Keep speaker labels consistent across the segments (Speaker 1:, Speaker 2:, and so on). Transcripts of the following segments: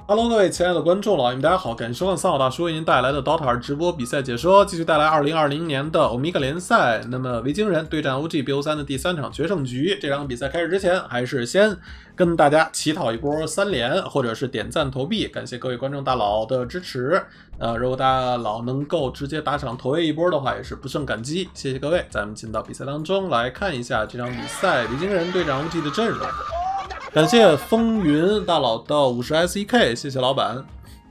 Speaker 1: Hello， 各位亲爱的观众老爷们，大家好，感谢收看三好大叔为您带来的 DOTA 2直播比赛解说，继续带来2020年的欧米伽联赛。那么维京人对战 OG BO3 的第3场决胜局，这场比赛开始之前，还是先跟大家乞讨一波3连，或者是点赞投币，感谢各位观众大佬的支持。如果大佬能够直接打赏投喂一波的话，也是不胜感激，谢谢各位。咱们进到比赛当中来看一下这场比赛，维京人对战 OG 的阵容。感谢风云大佬的50 SEK， 谢谢老板。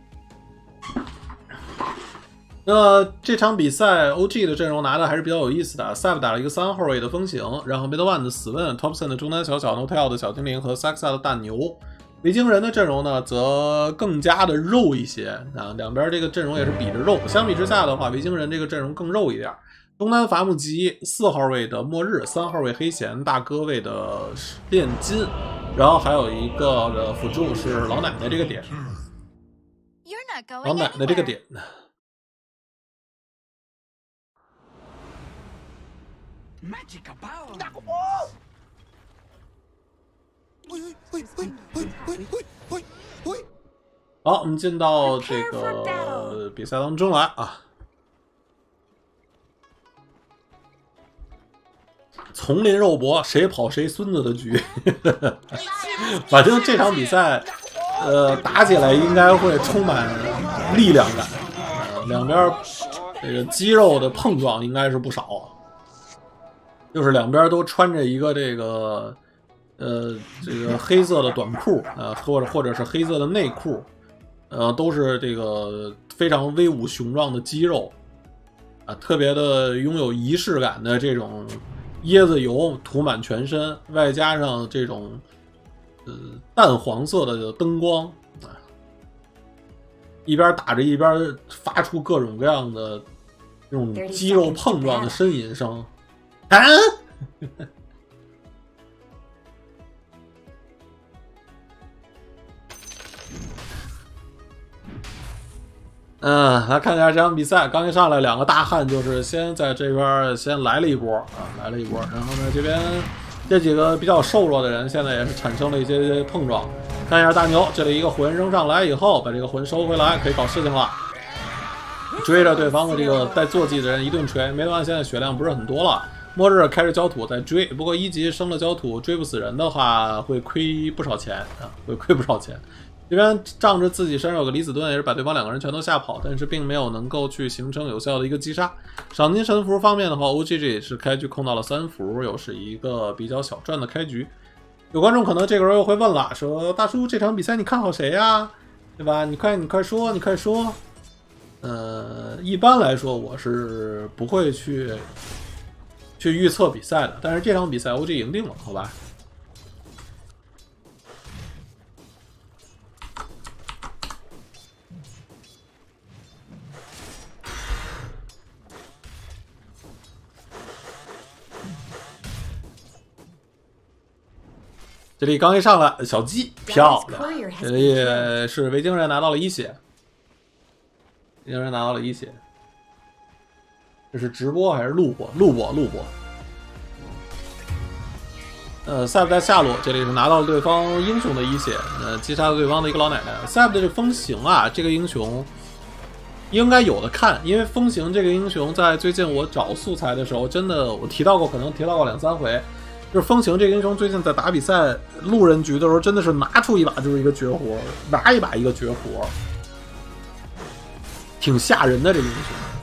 Speaker 1: 那这场比赛 OG 的阵容拿的还是比较有意思的 ，Sab 打了一个3号位的风行，然后 Mid1 的死问 ，Thompson 的中单小小 ，Notel 的小精灵和 Saxa 的大牛。维京人的阵容呢，则更加的肉一些啊，两边这个阵容也是比着肉。相比之下的话，维京人这个阵容更肉一点。中单伐木机4号位的末日，3号位黑贤，大哥位的炼金，然后还有一个的辅助是老奶奶这个点。老奶奶这个点。好，我们进到这个比赛当中来啊。丛林肉搏，谁跑谁孙子的局。反正这场比赛，打起来应该会充满力量感。两边这个肌肉的碰撞应该是不少。就是两边都穿着一个这个黑色的短裤或者是黑色的内裤，都是这个非常威武雄壮的肌肉啊，特别的拥有仪式感的这种。椰子油涂满全身，外加上这种淡黄色的灯光啊，一边打着一边发出各种各样的这种肌肉碰撞的呻吟声。啊！来看一下这场比赛。刚一上来，两个大汉就是先在这边先来了一波啊，来了一波。然后呢，这边这几个比较瘦弱的人现在也是产生了一些碰撞。看一下大牛，这里一个魂扔上来以后，把这个魂收回来，可以搞事情了。追着对方的这个带坐骑的人一顿锤，没完，现在血量不是很多了。末日开着焦土在追，不过1级升了焦土，追不死人的话会亏不少钱啊，会亏不少钱。这边仗着自己身上有个离子盾，也是把对方2个人全都吓跑，但是并没有能够去形成有效的一个击杀。赏金神符方面的话 ，OGG 也是开局控到了3符，又是一个比较小赚的开局。有观众可能这个时候又会问了，说大叔这场比赛你看好谁呀？对吧？你快说，你快说。一般来说我是不会去预测比赛的，但是这场比赛 OG 赢定了，好吧？这里刚一上来，小鸡漂亮，这里是维京人拿到了1血，维京人拿到了1血，这是直播还是录播？录播。塞布在下路，这里是拿到了对方英雄的1血，击杀了对方的一个老奶奶。塞布的这风行啊，这个英雄应该有的看，因为风行这个英雄在最近我找素材的时候，真的我提到过，可能提到过2、3回。就是风行这个英雄最近在打比赛路人局的时候，真的是拿出一把就是一个绝活，拿一把一个绝活，挺吓人的这个英雄。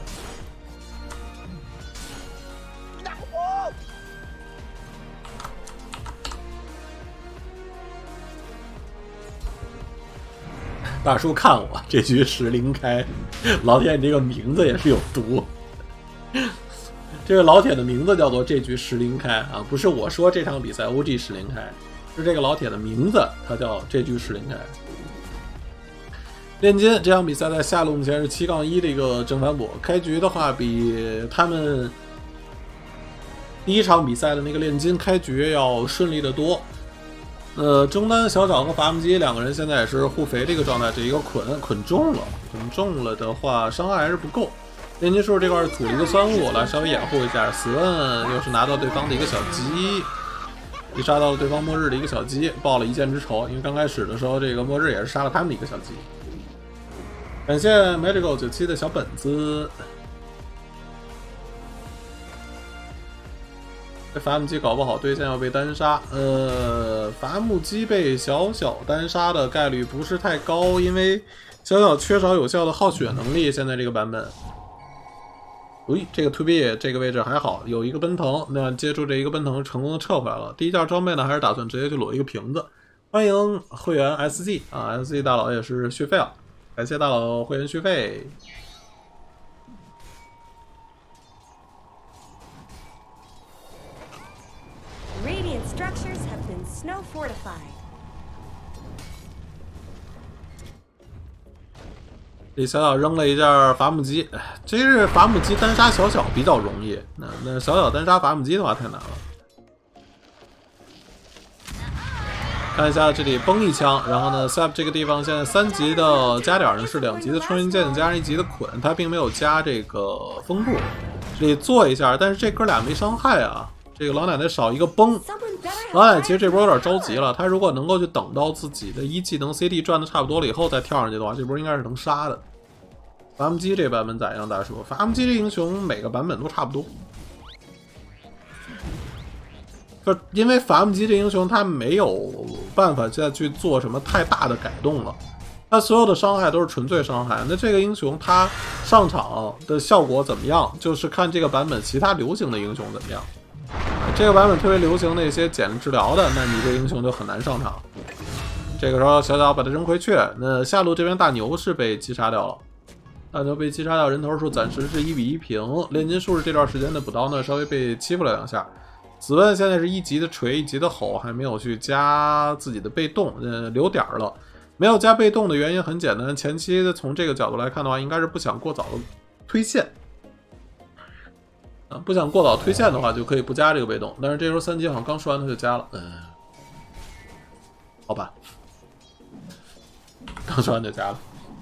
Speaker 1: 大叔看我这局10开，老铁你这个名字也是有毒。这个老铁的名字叫做这局10开啊，不是我说这场比赛 OG 10开，是这个老铁的名字，他叫这局10开。炼金这场比赛在下路目前是7-1的一个正反补，开局的话比他们第一场比赛的那个炼金开局要顺利的多。中单小小和伐木机2个人现在也是互肥这个状态，这一个捆中了的话伤害还是不够。炼金术这块组了一个酸雾，来稍微掩护一下。死问又是拿到对方的一个小鸡， 击杀到了对方末日的一个小鸡，报了一箭之仇。因为刚开始的时候，这个末日也是杀了他们的一个小鸡。感谢 Magical 97的小本子。这伐木机搞不好对线要被单杀，伐木机被小小单杀的概率不是太高，因为小小缺少有效的耗血能力。现在这个版本，这个 To B 这个位置还好，有一个奔腾，那接住这一个奔腾成功的撤回来了。第一件装备呢，还是打算直接去裸一个瓶子。欢迎会员 SG 啊 ，SG 大佬也是续费了，感谢大佬会员续费。
Speaker 2: Radiant structures have been snow fortified.
Speaker 1: 这小小扔了一件伐木机，这是伐木机单杀小小比较容易，那小小单杀伐木机的话太难了。看一下这里崩一枪，然后呢 ，Sap 这个地方现在3级的加点呢是2级的穿云箭加上1级的捆，它并没有加这个风柱，这里做一下，但是这哥俩没伤害啊。这个老奶奶少一个崩，老奶奶其实这波有点着急了。她如果能够去等到自己的一技能 CD 转的差不多了以后再跳上去的话，这波应该是能杀的。伐木机这版本咋样？大叔，伐木机这英雄每个版本都差不多，就因为伐木机这英雄他没有办法再去做什么太大的改动了，他所有的伤害都是纯粹伤害。那这个英雄他上场的效果怎么样？就是看这个版本其他流行的英雄怎么样。这个版本特别流行那些减治疗的，那你这英雄就很难上场。这个时候小小把他扔回去，那下路这边大牛是被击杀掉了，大牛被击杀掉，人头数暂时是1-1平。炼金术士这段时间的补刀呢稍微被欺负了2下。子问现在是1级的锤，1级的吼，还没有去加自己的被动，留点了。没有加被动的原因很简单，前期的从这个角度来看的话，应该是不想过早的推线。不想过早推线的话，就可以不加这个被动。但是这时候3级好像刚说完他就加了，好吧，刚说完就加了。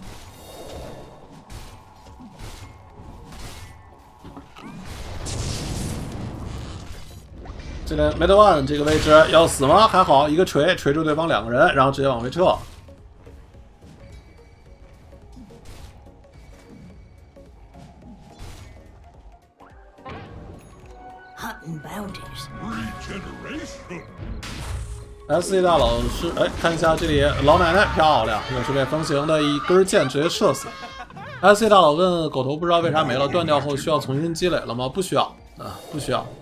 Speaker 1: 这边 Meta One 这个位置要死吗？还好，一个锤住对方2个人，然后直接往回撤。SC 大佬是看一下这里老奶奶漂亮，又是被风行的一根箭直接射死。SC 大佬问狗头不知道为啥没了，断掉后需要重新积累了吗？不需要啊，不需要。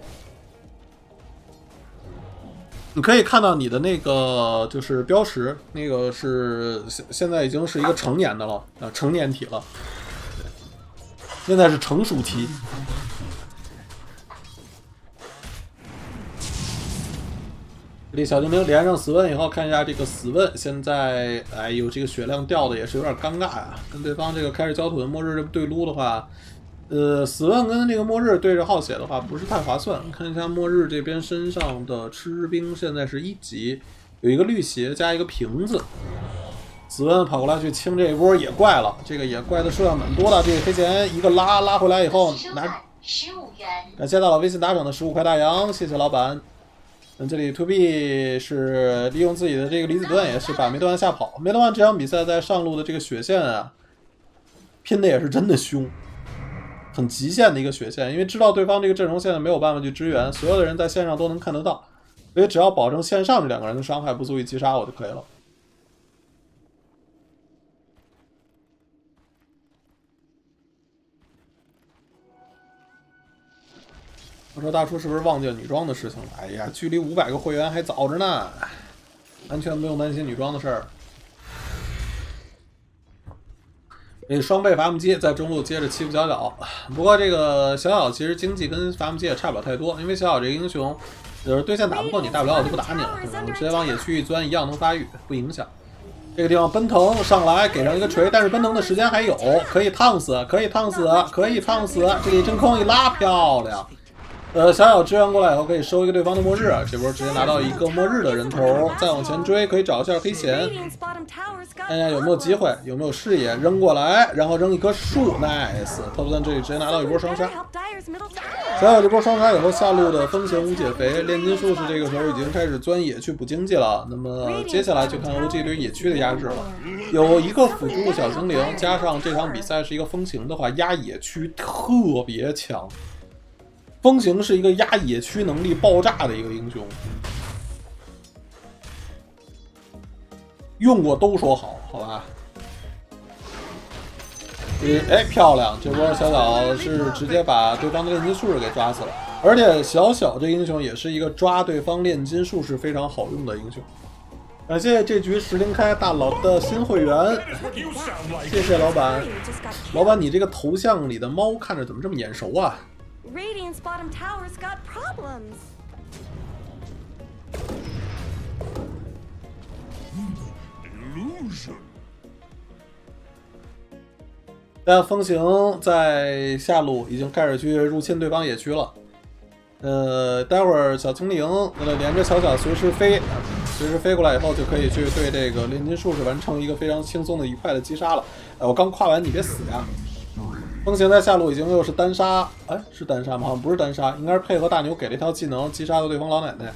Speaker 1: 你可以看到你的那个就是标识，那个是现在已经是一个成年的了啊，成年体了，现在是成熟期。这里小精灵连上死问以后，看一下这个死问现在，哎呦，这个血量掉的也是有点尴尬呀。跟对方这个开始焦土的末日这对撸的话，死问跟这个末日对着耗血的话不是太划算。看一下末日这边身上的吃兵现在是1级，有一个绿鞋加一个瓶子。死问跑过来去清这一波野怪了，这个野怪的数量蛮多的。这个黑钱一个拉回来以后拿15元，感谢大佬微信打赏的15块大洋，谢谢老板。这里 To B 是利用自己的这个离子盾，也是把梅德万吓跑。梅德万这场比赛在上路的这个血线啊，拼的也是真的凶，很极限的一个血线。因为知道对方这个阵容现在没有办法去支援，所有的人在线上都能看得到，所以只要保证线上这2个人的伤害不足以击杀我就可以了。我说大叔是不是忘记了女装的事情了？哎呀，距离500个会员还早着呢，完全不用担心女装的事儿。这双倍伐木机在中路接着欺负小小，不过这个小小其实经济跟伐木机也差不了太多，因为小小这个英雄，就是对线打不过你，大不了我就不打你了，直接往野区一钻，一样能发育，不影响。这个地方奔腾上来给上一个锤，但是奔腾的时间还有，可以烫死，可以烫死，可以烫死。这里真空一拉，漂亮。 小小支援过来以后可以收一个对方的末日，这波直接拿到一个末日的人头，再往前追可以找一下黑弦，看一下有没有机会，有没有视野，扔过来，然后扔一棵树 ，nice， 特布森这里直接拿到一波双杀。小小这波双杀以后，下路的风行无解肥，炼金术士这个时候已经开始钻野区补经济了，那么接下来就看 OG 对野区的压制了。有一个辅助小精灵，加上这场比赛是一个风行的话，压野区特别强。风行是一个压野区能力爆炸的一个英雄，用过都说好，好吧？哎，漂亮！这波小小是直接把对方的炼金术士给抓死了，而且小小这英雄也是一个抓对方炼金术士非常好用的英雄。感谢这局10开大佬的新会员，谢谢老板。老板，你这个头像里的猫看着怎么这么眼熟啊？
Speaker 2: Radiant's bottom tower's got problems.
Speaker 1: 但风行在下路已经开始去入侵对方野区了。待会儿小精灵连着小小随时飞，随时飞过来以后就可以去对这个炼金术士完成一个非常轻松的愉快的击杀了。我刚跨完，你别死呀！ 风行在下路已经又是单杀，哎，是单杀吗？好像不是单杀，应该是配合大牛给了一条技能击杀了对方老奶奶。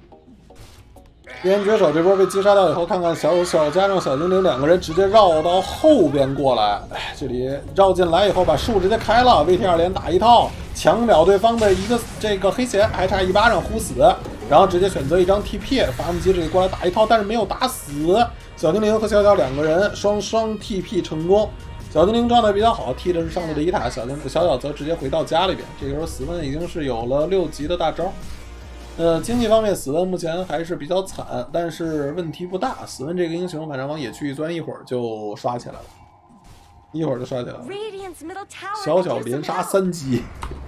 Speaker 1: 边绝手这波被击杀掉以后，看看小小加上小精灵两个人直接绕到后边过来，哎，这里绕进来以后把树直接开了 ，VT2连打一套，抢秒对方的一个这个黑弦，还差一巴掌呼死，然后直接选择一张 TP， 伐木机这里过来打一套，但是没有打死。小精灵和小小两个人双 TP 成功。 小精灵状态比较好，踢的是上路的一塔，小小则直接回到家里边。这个时候死问已经是有了6级的大招。经济方面死问目前还是比较惨，但是问题不大。死问这个英雄反正往野区一钻，一会儿就刷起来了，一会儿就刷起来了。小小连杀3击，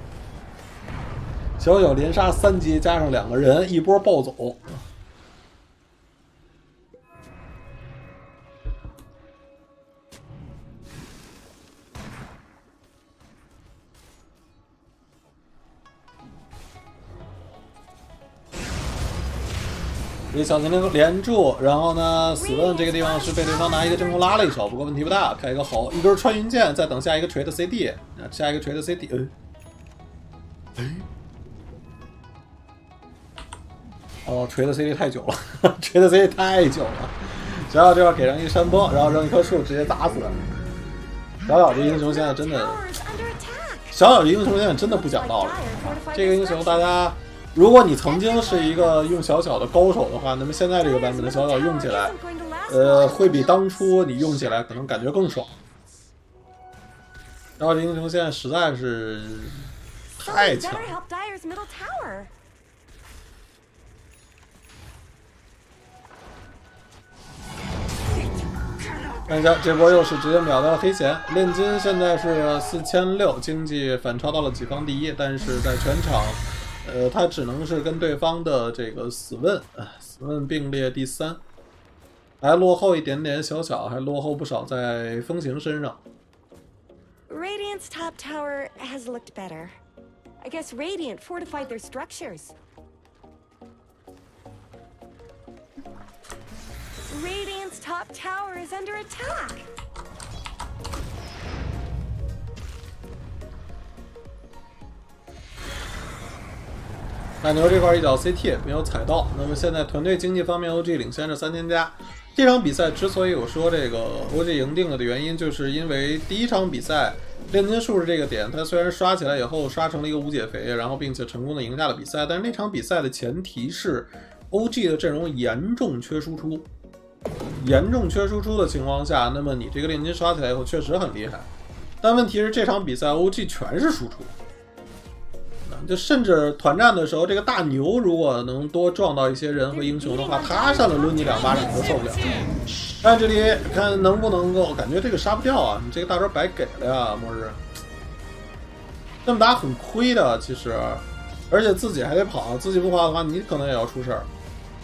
Speaker 1: 小小连杀3击加上2个人，一波暴走。 给小精灵连住，然后呢，死问这个地方是被对方拿一个真空拉了一手，不过问题不大，开一个好，一根穿云箭，再等下一个锤的 CD， 下一个锤的 CD， 哦，锤的 CD 太久了，锤的 CD 太久了，小小这块给上一山崩，然后扔一棵树直接砸死了。小小这英雄现在真的，小小这英雄现在真的不讲道理，这个英雄大家。 如果你曾经是一个用小小的高手的话，那么现在这个版本的小小用起来，会比当初你用起来可能感觉更爽。然后这英雄现在实在是太强。看一下这波又是直接秒掉了黑弦，炼金现在是4600，经济反超到了己方第一，但是在全场。 他只能是跟对方的这个死问并列第3，还落后一点点，小小还落后不少在风行身上。
Speaker 2: Radiant's top tower has looked better. I guess Radiant fortified their structures. Radiant's top tower is under attack.
Speaker 1: 大牛这块一脚 CT 没有踩到，那么现在团队经济方面 OG 领先着3000加。这场比赛之所以我说这个 OG 赢定了的原因，就是因为第一场比赛炼金术士这个点，它虽然刷起来以后刷成了一个无解肥，然后并且成功的赢下了比赛，但是那场比赛的前提是 OG 的阵容严重缺输出，严重缺输出的情况下，那么你这个炼金刷起来以后确实很厉害，但问题是这场比赛 OG 全是输出。 就甚至团战的时候，这个大牛如果能多撞到一些人和英雄的话，他上来抡你2巴掌你都受不了。但这里看能不能够，感觉这个杀不掉啊！你这个大招白给了呀，末日。这么打很亏的，其实，而且自己还得跑，自己不跑的话，你可能也要出事儿。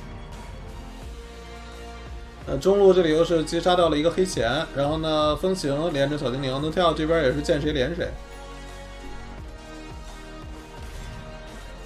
Speaker 1: 中路这里又是击杀掉了一个黑弦，然后呢，风行连着小精灵，能跳这边也是见谁连谁。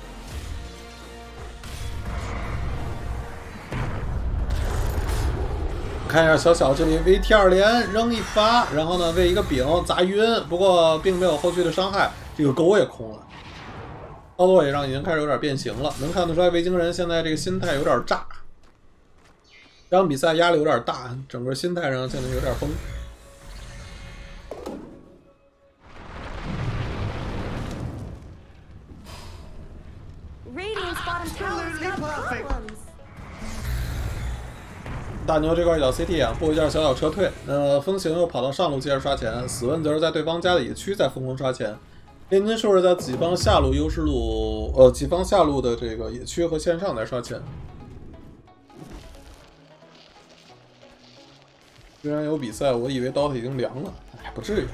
Speaker 1: 看一下小小这里 VT2连扔一发，然后呢为一个饼砸晕，不过并没有后续的伤害，这个钩也空了。操作也让已经开始有点变形了，能看得出来维京人现在这个心态有点炸。这场比赛压力有点大，整个心态上现在有点崩。大牛这块一脚 CT 啊，过一下小小撤退。风行又跑到上路接着刷钱，死问则是在对方家的野区在疯狂刷钱。炼金术是在己方下路优势路，己方下路的这个野区和线上在刷钱。居然有比赛，我以为 DOTA 已经凉了，哎，不至于。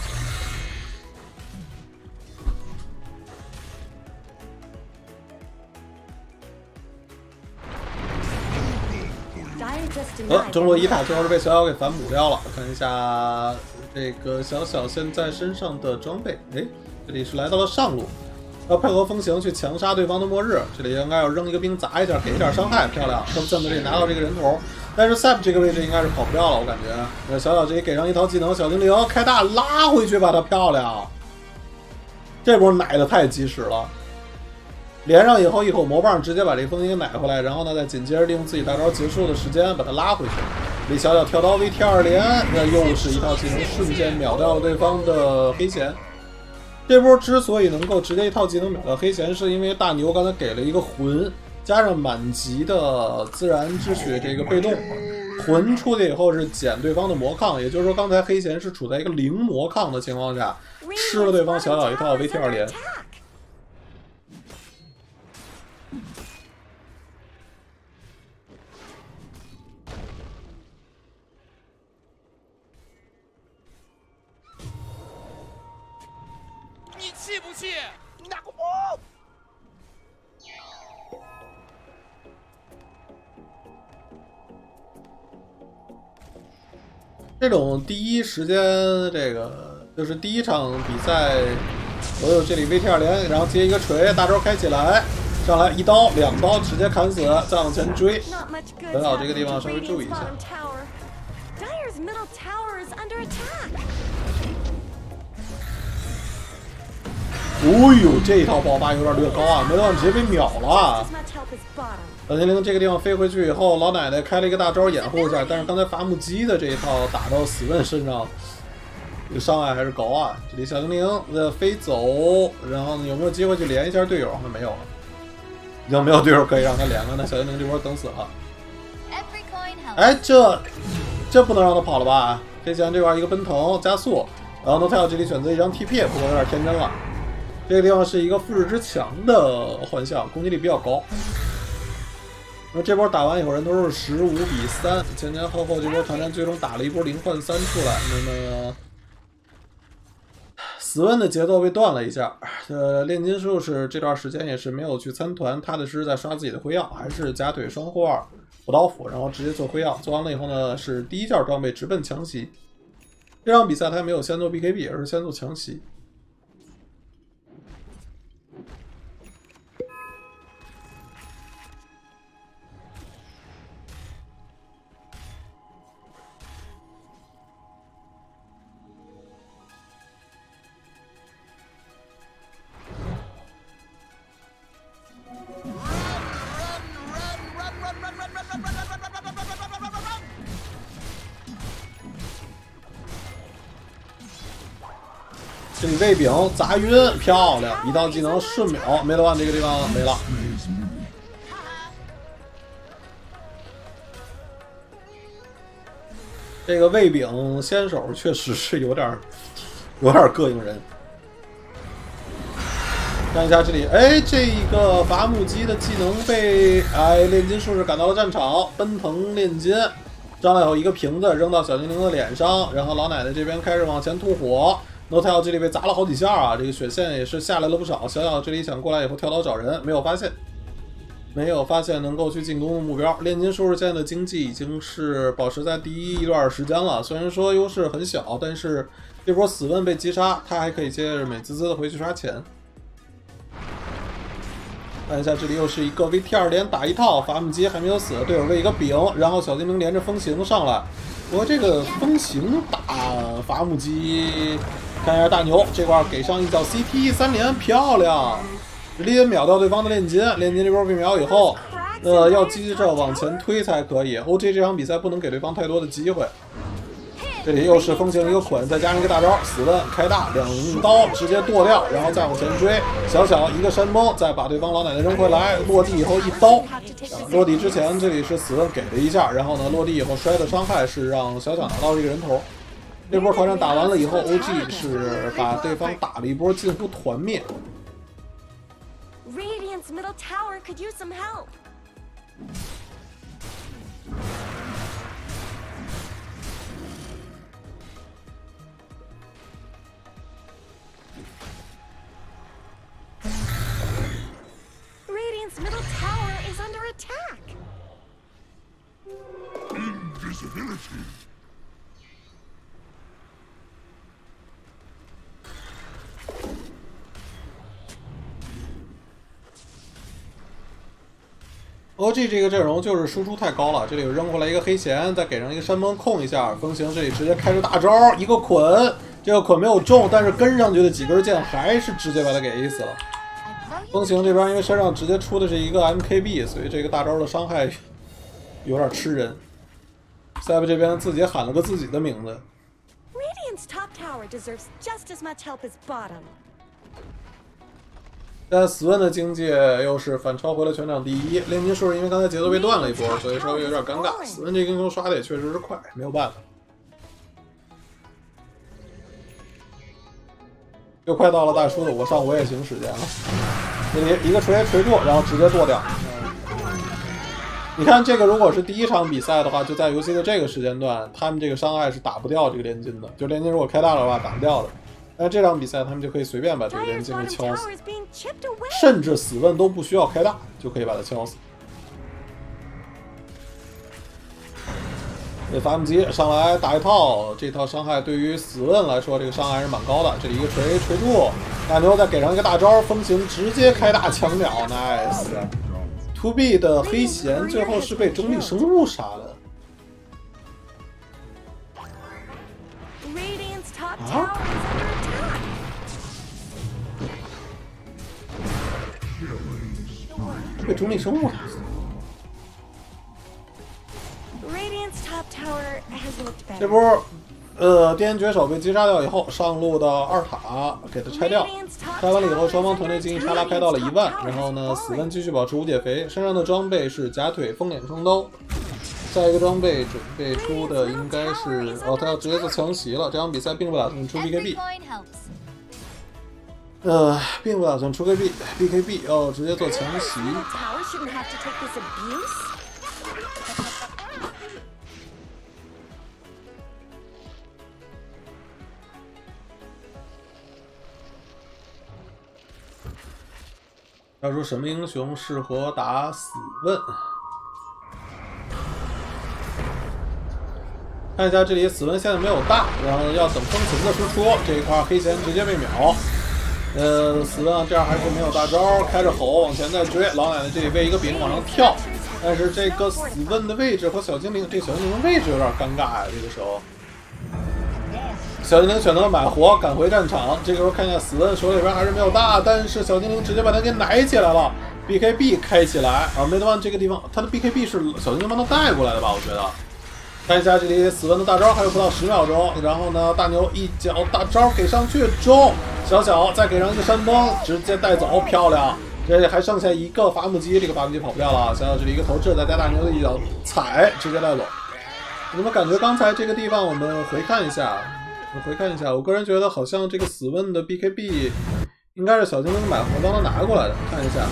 Speaker 1: 中路一塔最后是被小小给反补掉了。看一下这个小小现在身上的装备，哎，这里是来到了上路，要配合风行去强杀对方的末日。这里应该要扔一个兵砸一下，给一点伤害，漂亮。那么现在这里拿到这个人头，但是 Sap 这个位置应该是跑不掉了，我感觉。那小小这里给上一套技能，小精灵开大拉回去，把它漂亮。这波奶的太及时了。连上以后，一口魔棒直接把这风行奶回来，然后呢，再紧接着利用自己大招结束的时间把它拉回去。李小小跳刀 VT2连，那又是一套技能，瞬间秒掉了对方的黑弦。这波之所以能够直接一套技能秒掉黑弦，是因为大牛刚才给了一个魂，加上满级的自然之血这个被动，魂出去以后是减对方的魔抗，也就是说刚才黑弦是处在一个零魔抗的情况下，吃了对方小小一套 VT2连。
Speaker 3: 气不气？拿个包！
Speaker 1: 这种第一时间，这个就是第一场比赛，我有这里 VT2连，然后接一个锤，大招开起来，上来一刀两刀直接砍死，再往前追。小小这个地方稍微注意一下。哦呦，这一套爆发有点略高啊！没想到直接被秒了。小精灵这个地方飞回去以后，老奶奶开了一个大招掩护一下，但是刚才伐木机的这一套打到死问身上，这个伤害还是高啊！这里小精灵飞走，然后有没有机会去连一下队友？那没有了，已经没有队友可以让他连了。那小精灵这波等死了。哎，这不能让他跑了吧？黑翔这块一个奔腾加速，然后NoTel这里选择一张 TP， 不过有点天真了。这个地方是一个复制之墙的幻象，攻击力比较高。那这波打完以后，人头是15-3，前前后后这波团战最终打了一波0换3出来。那么死问的节奏被断了一下。炼金术士这段时间也是没有去参团，踏踏实实在刷自己的辉耀，还是假腿双护2补刀斧，然后直接做辉耀。做完了以后呢，是第一件装备直奔强袭。这场比赛他没有先做 BKB， 而是先做强袭。这里卫饼砸晕，漂亮！一道技能瞬秒，梅德万这个地方没了。这个卫饼先手确实是有点膈应人。看一下这里，哎，这个伐木机的技能被炼金术士赶到了战场，奔腾炼金，上来以后一个瓶子扔到小精灵的脸上，然后老奶奶这边开始往前吐火。NoTel 这里被砸了好几下啊，这个血线也是下来了不少。小小这里想过来以后跳刀找人，没有发现能够去进攻的目标。炼金术士现在的经济已经是保持在第一段时间了，虽然说优势很小，但是这波死问被击杀，他还可以接着美滋滋的回去刷钱。 看一下，这里又是一个 VT2连打一套，伐木机还没有死，队友喂一个饼，然后小精灵连着风行上来。不过这个风行打伐木机，看一下大牛这块给上一脚 CT 3连，漂亮，直接秒掉对方的炼金。炼金这波被秒以后，要接着往前推才可以。OG 这场比赛不能给对方太多的机会。这里又是风行一个捆，再加上一个大招，死问开大2刀直接剁掉，然后再往前追，小小一个山崩，再把对方老奶奶扔回来，落地以后一刀，落地之前这里是死问给了一下，然后呢落地以后摔的伤害是让小小拿到了一个人头。这波团战打完了以后 ，OG 是把对方打了一波近乎团灭。
Speaker 2: Radiant's middle tower could use some help. Radiant's middle tower is under attack.
Speaker 4: Invisibility.
Speaker 1: OG 这个阵容就是输出太高了，这里扔过来一个黑弦，再给上一个山崩控一下，风行这里直接开着大招，一个捆，这个捆没有中，但是跟上去的几根箭还是直接把他给 A 死了。风行这边因为身上直接出的是一个 MKB， 所以这个大招的伤害有点吃人。塞布这边自己喊了个自己的名字。
Speaker 2: Radiant's top tower deserves just as much help as bottom.
Speaker 1: 但死问的经济又是反超回了全场第一，炼金术士因为刚才节奏被断了一波，所以稍微有点尴尬。死问这个英雄刷的也确实是快，没有办法。又快到了大叔的我上我也行时间了，这里一个锤住，然后直接剁掉。你看这个如果是第一场比赛的话，就在游戏的这个时间段，他们这个伤害是打不掉这个炼金的，就炼金如果开大了的话打不掉的。但这场比赛他们就可以随便把这个炼金给敲死，甚至死问都不需要开大就可以把它敲死。这伐木机上来打一套，这套伤害对于死问来说，这个伤害还是蛮高的。这里一个锤住，大牛再给上一个大招，风行直接开大抢秒 ，nice。To B 的黑弦最后是被中立生物杀的。啊？被中立生物打死。这波，电锯手被击杀掉以后，上路的二塔给他拆掉，拆完了以后，双方团队经济差拉开到了1万，然后呢，死问继续保持无解肥，身上的装备是假腿风脸双刀，下一个装备准备出的应该是他要直接做强袭了，这场比赛并不打算出 BKB， 并不打算出 BKB， 要直接做强袭。要说什么英雄适合打死问？看一下这里死问现在没有大，然后要等风行的输出，这一块黑弦直接被秒。死问这样还是没有大招，开着吼往前再追，老奶奶这里喂一个饼往上跳，但是这个死问的位置和小精灵，这小精灵位置有点尴尬呀，这个时候。小精灵选择买活赶回战场，这个时候看一下死问手里边还是没有大，但是小精灵直接把他给奶起来了 ，BKB 开起来，没得忘这个地方，他的 BKB 是小精灵帮他带过来的吧？我觉得。看一下这里死问的大招还有不到10秒钟，然后呢大牛一脚大招给上去中，小再给上一个山崩，直接带走，漂亮。这里还剩下一个伐木机，这个伐木机跑不掉了，小这里一个投掷，再加大牛的一脚踩，直接带走。你们感觉刚才这个地方我们回看一下。我个人觉得好像这个死问的 BKB 应该是小精灵买活帮他拿过来的，看一下，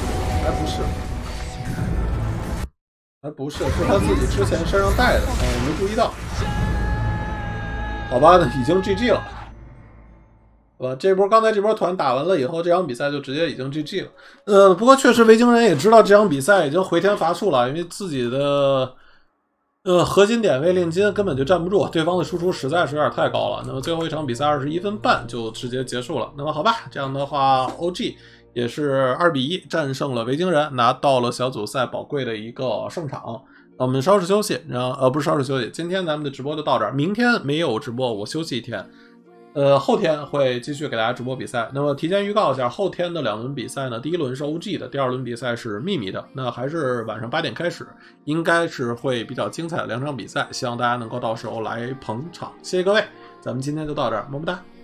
Speaker 1: 还不是，是他自己之前身上带的，我没注意到。好吧，已经 GG 了，好吧，刚才这波团打完了以后，这场比赛就直接已经 GG 了。不过确实维京人也知道这场比赛已经回天乏术了，因为自己的。核心点位炼金根本就站不住，对方的输出实在是有点太高了。那么最后一场比赛21分半就直接结束了。那么好吧，这样的话 OG 也是2比1战胜了维京人，拿到了小组赛宝贵的一个胜场。我们稍事休息，不是稍事休息，今天咱们的直播就到这儿，明天没有直播，我休息1天。后天会继续给大家直播比赛。那么提前预告一下，后天的2轮比赛呢，第1轮是 OG 的，第2轮比赛是秘密的。那还是晚上8点开始，应该是会比较精彩的2场比赛，希望大家能够到时候来捧场。谢谢各位，咱们今天就到这儿，么么哒。